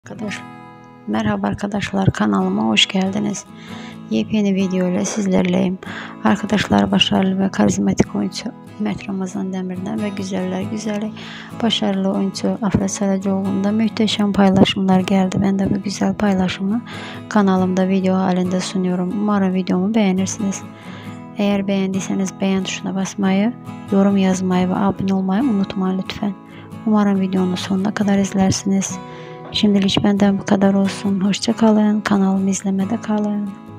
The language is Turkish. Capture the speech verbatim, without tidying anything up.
Arkadaş, merhaba arkadaşlar, kanalıma hoş geldiniz. Yepyeni video ile sizlerleyim. Arkadaşlar, başarılı ve karizmatik oyuncu Mehmet Ramazan Demir'den ve güzeller güzeli başarılı oyuncu Afra Saracoğlu'nda muhteşem paylaşımlar geldi. Ben de bu güzel paylaşımı kanalımda video halinde sunuyorum. Umarım videomu beğenirsiniz. Eğer beğendiyseniz beğen tuşuna basmayı, yorum yazmayı ve abone olmayı unutmayın lütfen. Umarım videonun sonuna kadar izlersiniz. Şimdilik benden bu kadar olsun. Hoşça kalın. Kanalımı izlemede kalın.